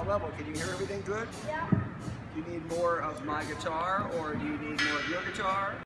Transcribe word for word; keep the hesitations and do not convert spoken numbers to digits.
that level. Can you hear everything good? Yeah. Do you need more of my guitar, or do you need more of your guitar?